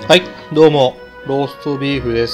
はい、どうも、ローストビーフです。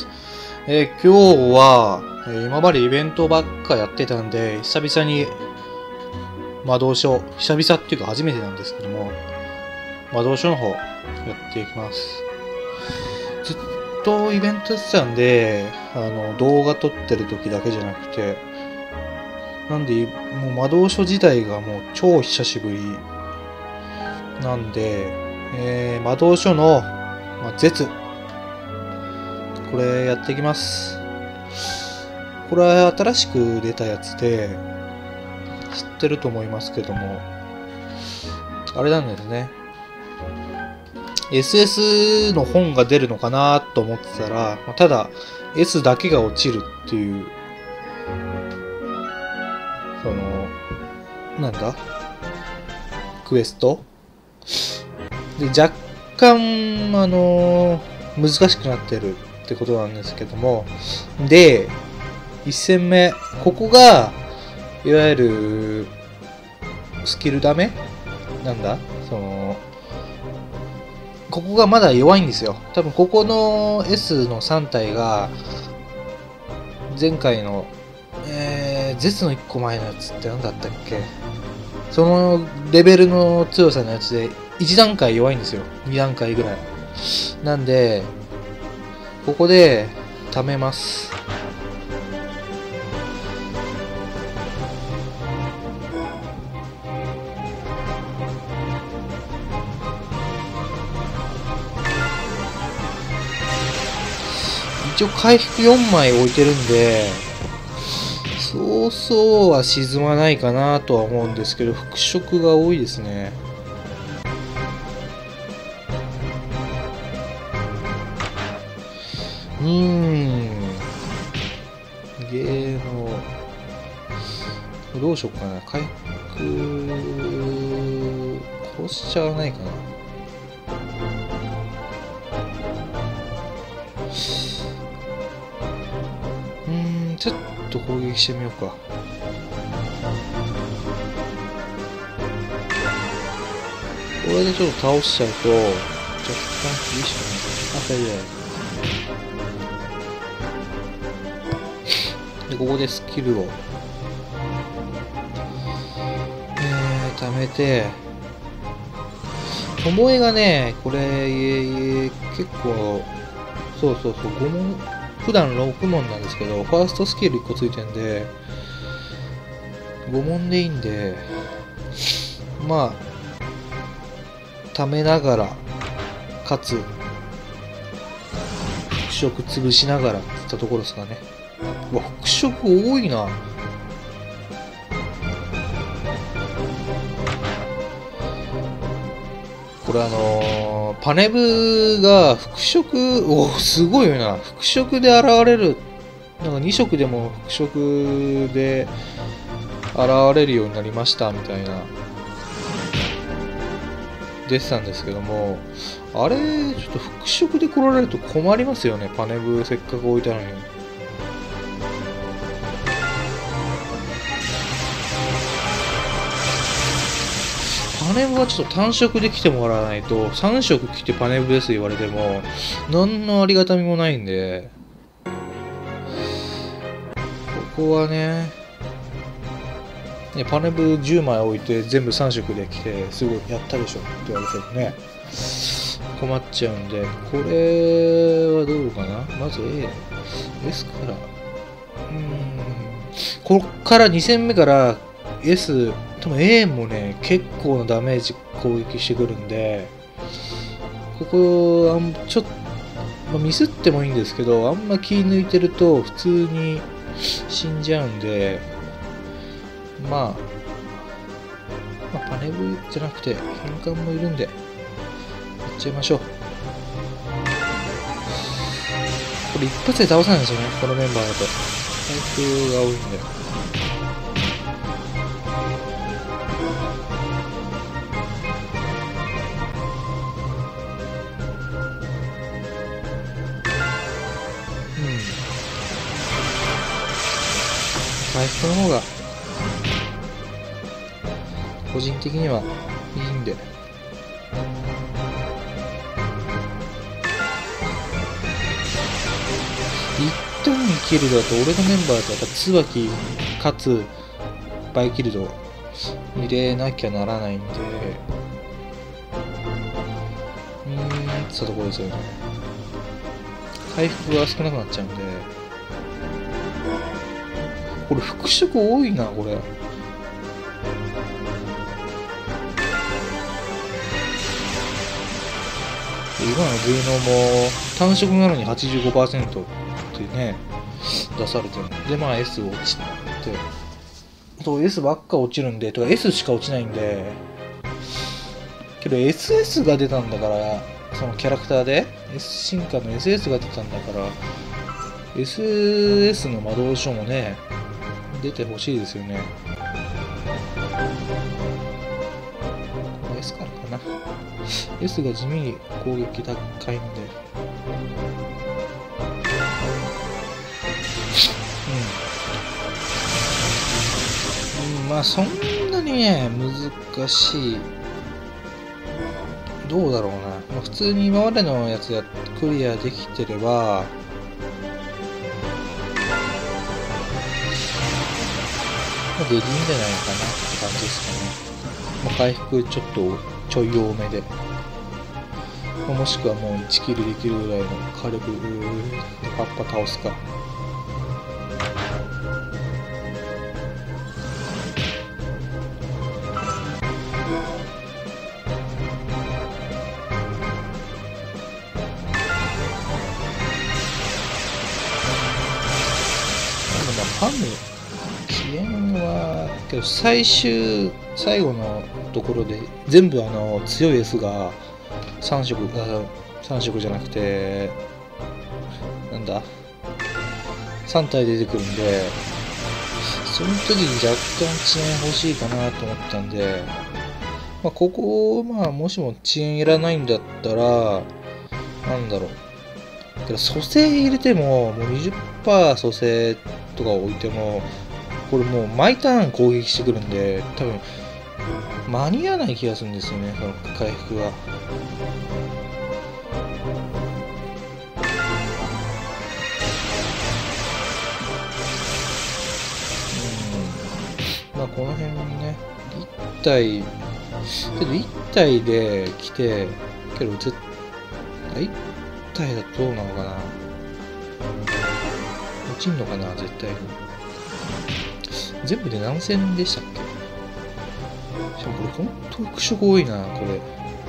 今日は、今までイベントばっかやってたんで、久々に魔導書、久々っていうか初めてなんですけども、魔導書の方、やっていきます。ずっとイベントやってたんで、動画撮ってる時だけじゃなくて、なんで、もう魔導書自体がもう超久しぶりなんで、魔導書の、絶これやっていきます。これは新しく出たやつで、知ってると思いますけども、あれなんですね。SS の本が出るのかなと思ってたら、ただ S だけが落ちるっていう、なんだクエストで、若干、難しくなってるってことなんですけども、で、1戦目、ここが、いわゆる、スキルダメなんだここがまだ弱いんですよ。多分ここの S の3体が、前回の、絶の1個前のやつって何だったっけ、そのレベルの強さのやつで1段階弱いんですよ。2段階ぐらい。なんで、ここで貯めます。一応回復4枚置いてるんで、そうそうは沈まないかなとは思うんですけど、復職が多いですね。芸能どうしよっかな。回復殺しちゃわないかな。ちょっと攻撃してみようか。これでちょっと倒しちゃうと若干厳しくなる。で、ここでスキルを貯めて、巴がね、これ結構5問、普段6問なんですけど、ファーストスキル1個ついてんで5問でいいんで、まあ貯めながらかつ復職潰しながらっていったところですかね。うわ、復職多いな。これパネブが復職、すごいよな。復職で現れる。なんか2色でも復職で現れるようになりましたみたいな出てたんですけども、あれ、ちょっと復職で来られると困りますよね。パネブせっかく置いたのに。パネブはちょっと単色で来てもらわないと、3色来てパネブです言われても何のありがたみもないんで、ここはね、パネブ10枚置いて全部3色で来てすごいやったでしょって言われてもね、困っちゃうんで、これはどうかな。まず A ですから、こっから2戦目から S、多分 A もね、結構なダメージ攻撃してくるんで、ここ、ちょっと、ミスってもいいんですけど、あんま気抜いてると普通に死んじゃうんで、パネブじゃなくて変換もいるんで、やっちゃいましょう。これ一発で倒さないんですよね、このメンバーだと。回復が多いんで。回復の方が個人的にはいいんで。 キルドだと、俺のメンバーだとやっぱ椿かつバイキルド入れなきゃならないんで、そうところですよね。回復が少なくなっちゃうんで、これ復職多いな、これ。今の芸能も単色なのに 85% ってね、出されてるので、まあ S 落ちて、そう S ばっか落ちるんで、とか S しか落ちないんで、けど SS が出たんだから、そのキャラクターで S 進化の SS が出たんだから、SS の魔導書もね、出てほしいですよね。これ S からかな。S が地味に攻撃高いんで。まあそんなにね、難しい。どうだろうな。まあ、普通に今までのやつクリアできてれば、できんじゃないかなって感じですかね。まあ、回復ちょっとちょい多めで。まあ、もしくはもう1キルできるぐらいの火力でパッパ倒すか。ファム遅延はけど最後のところで全部強い S が3色じゃなくてなんだ3体出てくるんで、その時に若干遅延欲しいかなと思ったんで、まあ、ここまあもしも遅延いらないんだったらなんだろう、けど蘇生入れても20% 蘇生とか置いてもこれもう毎ターン攻撃してくるんで多分間に合わない気がするんですよね、その回復が。まあこの辺ね1体けど1体で来てけど1体だとどうなのかな、落ちんのかな絶対に。全部で何戦でしたっけ。しかもこれほんと復職多いなこれ。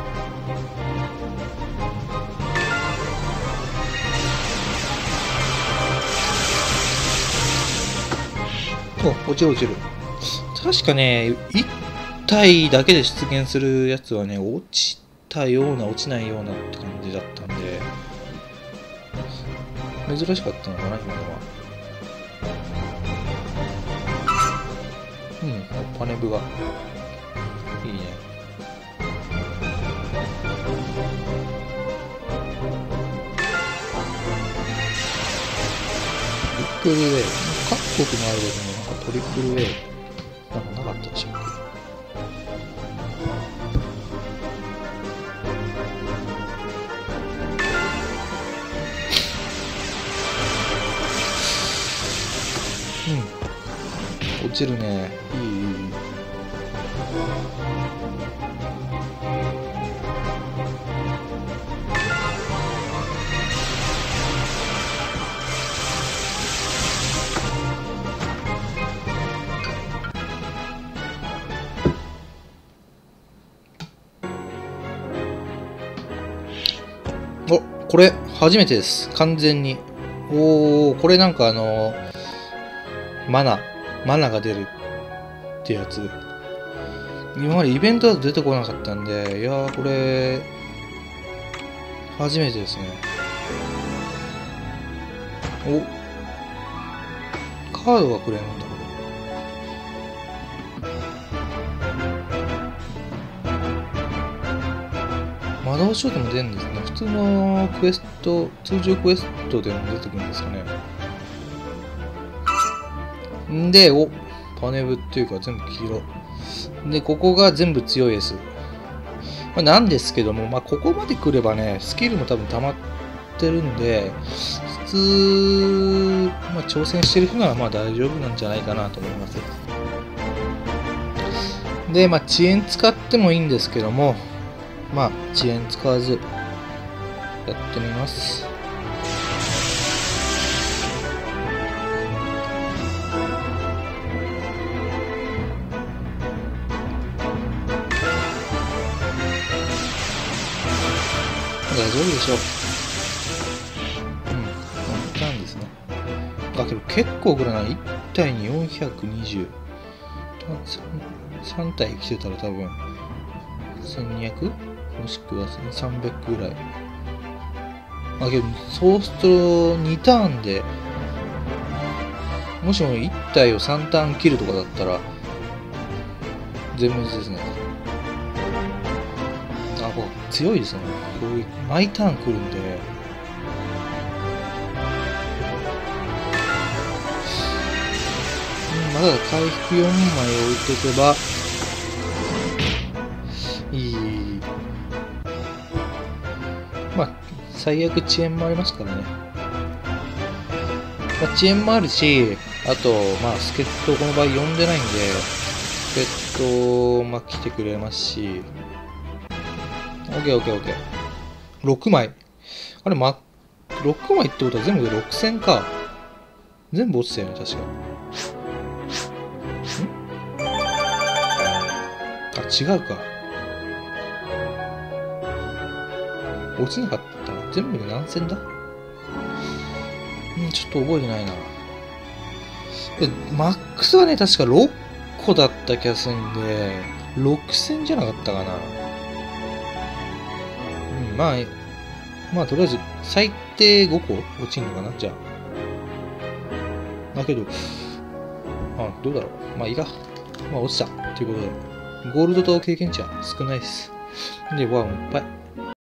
お、落ちる落ちる。確かね1体だけで出現するやつはね落ちたような落ちないようなって感じだったんで珍しかったのかな今のは。パネブがいいね。トリプルウェイ、各国のあるけどなんかトリプルウェイなんかなかったでしょうか。落ちるね。いい。お、これ初めてです。完全に。おー、これなんかマナが出るってやつ。今までイベントだと出てこなかったんで、いやーこれ、初めてですね。お、カードがくれるんだ。魔導書でも出るんですね。普通のクエスト、通常クエストでも出てくるんですかね。んで、お、パネブっていうか全部黄色。で、ここが全部強い S。なんですけども、ここまで来ればね、スキルも多分溜まっってるんで、普通、まあ、挑戦してる人ならまあ大丈夫なんじゃないかなと思います。で、まあ、遅延使ってもいいんですけども、まあ、遅延使わずやってみます。大丈夫でしょう。簡単ですね。だけど結構これな、1体に420。3体来てたら多分、1200? もしくは300ぐらい。だけど、そうすると2ターンで、もしも1体を3ターン切るとかだったら、全滅ですね。こう強いですね。こういう毎ターン来るんで、まだ回復4枚置いておけばいい。まあ最悪遅延もありますからね。まあ、遅延もあるし、あとまあ助っ人この場合呼んでないんで、助っ人まあ来てくれますし。OK。6枚。あれ、6枚ってことは全部で6000か。全部落ちたよね、確か。違うか。落ちなかった。全部で何千だ？ちょっと覚えてないな。マックスはね、確か6個だった気がするんで、6000じゃなかったかな。まあ、とりあえず、最低5個落ちんのかな、じゃあ。だけど、どうだろう。まあ、いいか。まあ、落ちた。ということで、ゴールドと経験値は少ないです。で、いっぱい。